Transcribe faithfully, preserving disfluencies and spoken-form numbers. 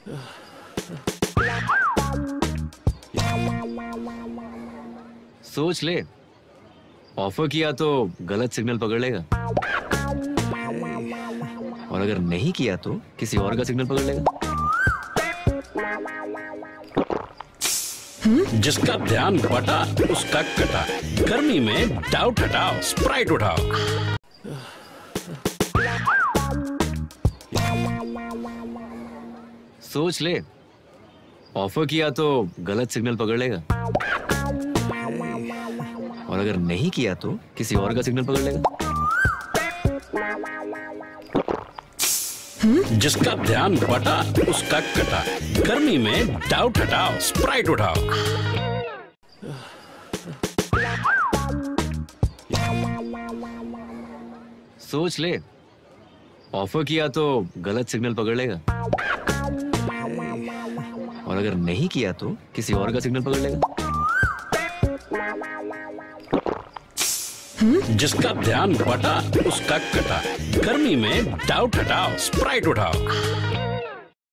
सोच ले, ऑफर किया तो गलत सिग्नल पकड़ लेगा, और अगर नहीं किया तो किसी और का सिग्नल पकड़ लेगा। जिसका ध्यान बटा उसका कटा। गर्मी में डाउट हटाओ, स्प्राइट उठाओ। सोच ले, ऑफर किया तो गलत सिग्नल पकड़ लेगा, और अगर नहीं किया तो किसी और का सिग्नल पकड़ लेगा। जिसका ध्यान बटा उसका कटा। गर्मी में डाउट हटाओ, स्प्राइट उठाओ। सोच ले, ऑफर किया तो गलत सिग्नल पकड़ लेगा, और अगर नहीं किया तो किसी और का सिग्नल पकड़ लेगा। जिसका ध्यान बटा उसका कटा। गर्मी में डाउट हटाओ, स्प्राइट उठाओ।